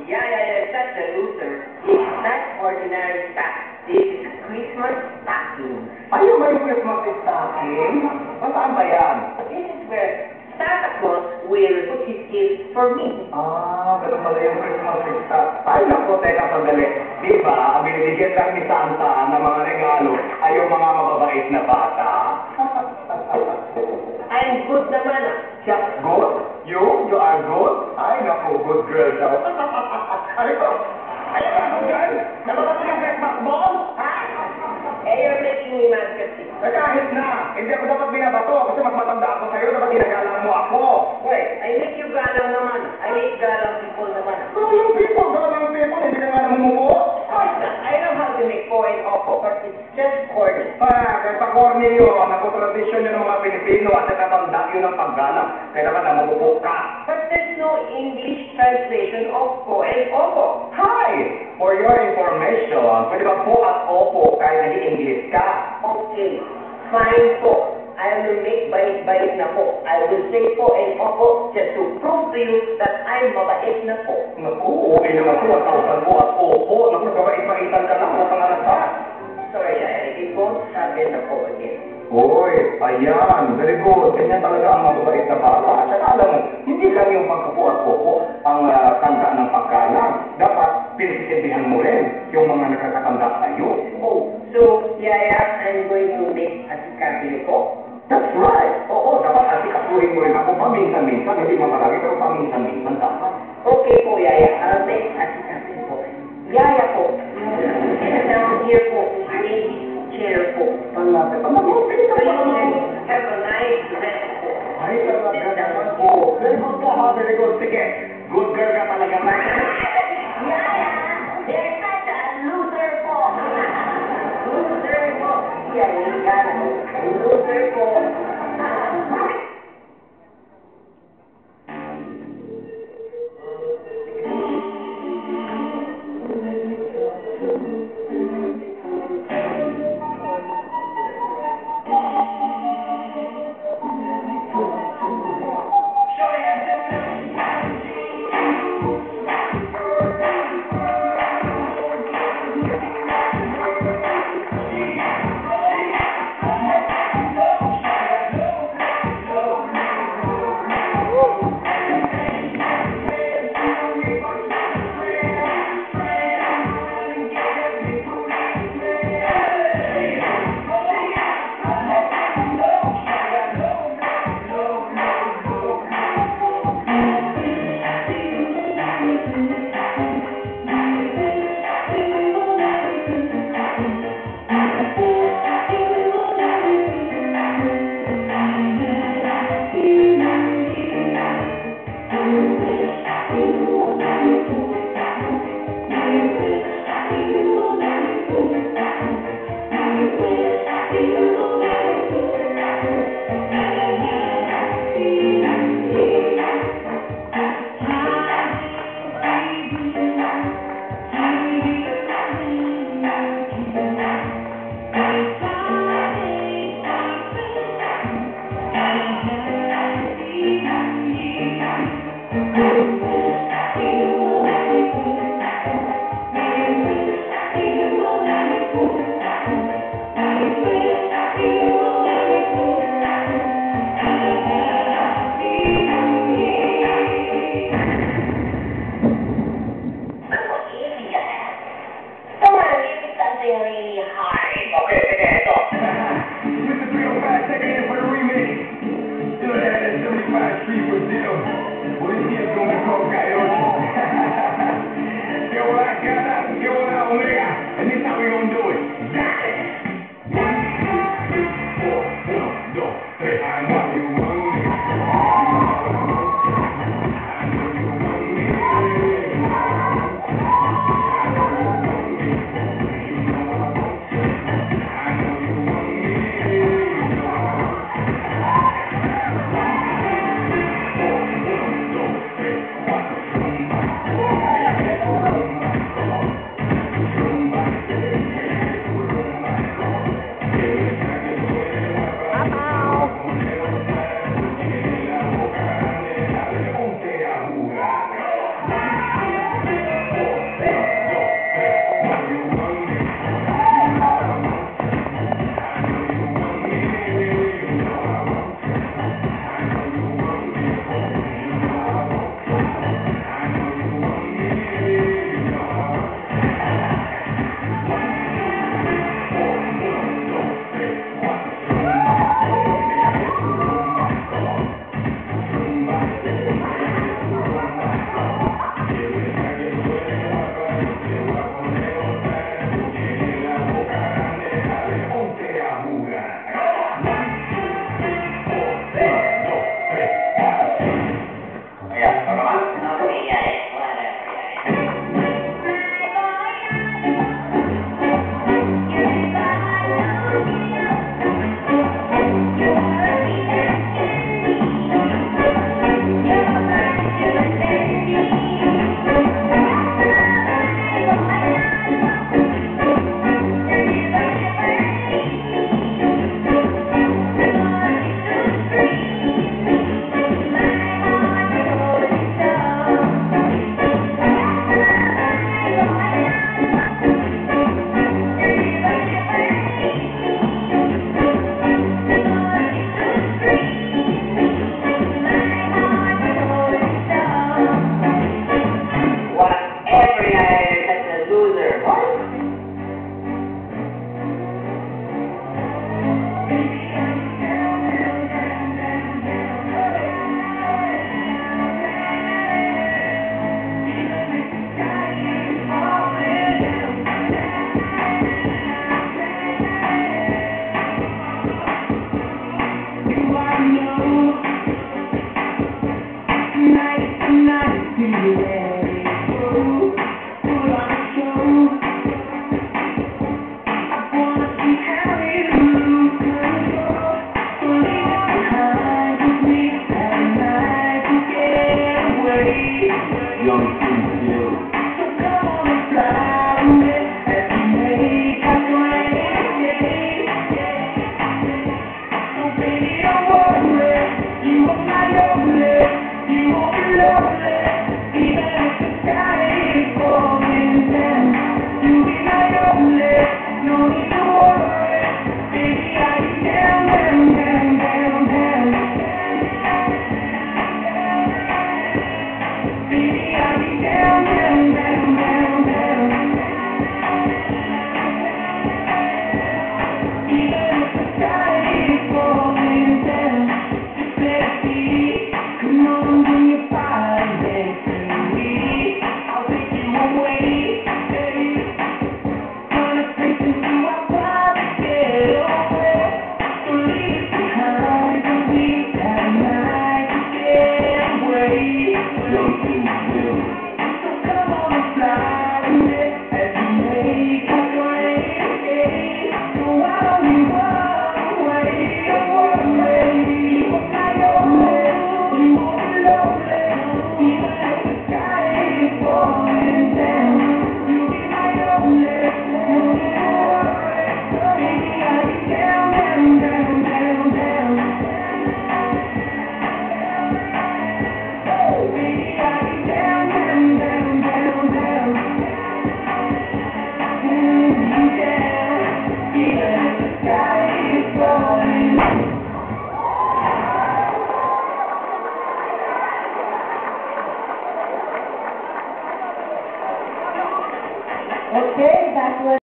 Such a loser. It's not ordinary stuff. This is Christmas stocking. Ayaw ba yung Christmas stocking? Saan ba yan? This is where Santa Claus will put his gifts for me. Ganun pala yung Christmas stocking. Ay, naku, teka sandali. Di ba, ang binibigyan lang ni Santa ng mga regalo ay yung mga mababait na bata? I'm good naman ah. Just good? You are good? Ay, naku, good girl daw. Ay, ko. Ay, ano yan? Nababas yung Christmas ball? Ha? You're making me mad kasi. Kahit na, hindi ako dapat binabato kasi mas matanda ako sa'yo, dapat ginagalang mo ako. Wait, I make you galang naman. I make galang people naman. Galang people, hindi ka nga namumuo. I know how to make po and opo, but it's just corny. Kaya sa corny yun, naku-tradisyon yun ng mga Pilipino at nakatanda yun ang paggalang. Kaya dapat namumuo ka. But there's no English translation of po and opo. Hi! For your information, pwede ba po at opo kahit nag-i-English ka? Okay, fine po. I will make bait-bait na po. I will say po and opo just to prove to you that I'm mabait na po. Naku, okay naman po at kausan mo at opo. Naku, nagkabait-baitan ka lang, huwag kang alagpa. Sorry, I won't sabi na po again. Uy, ayan, very good. Ganyan talaga ang mababait na bata. At saka alam mo, hindi lang yung pagkapo at opo ang tanda ng paggalang. Dapat pinisintindihan mo rin yung mga nakakatanda sa'yo. Oh, so, Yaya, I'm going to make asikabili po. That's right. Oo, dapat asikasuhin mo rin ako paminsan-minsan. Hindi mamalagi, pero paminsan-minsan dapat. Okay po, Yaya. I'll make asikabili po. Yaya po. And down here po, ladies chair po. Panlapit. Have a nice rest po. Ay, talaga naman po. Very good ka ha, very good. Sige, good girl ka talaga. Yaya, there's such a loser po. Loser po. Yaya, loser po. Young King Hill. So come on and fly with me as we make our way. So baby, don't worry, you are my only, you will be lovely, even if the sky is falling down. You be my only, no need to worry, baby, I get down, down, down, down, down. Baby, I get down, down, down, down, down. Even if the sky is falling down, just let it be. Come on, bring your body next to me. I'll take you away, baby. Gonna take you to our private getaway. So leave it behind and we have a night to get away. Young King Hill. So come on and fly with me as we make our way. So why don't we run away, run away? You are my only, you will be lovely, even if the sky is falling down. You be my only, no need to worry, baby, I get down, down, down, down, down. Baby, I get down, down, down, down, down. Down, even if the sky is falling. Okay, that was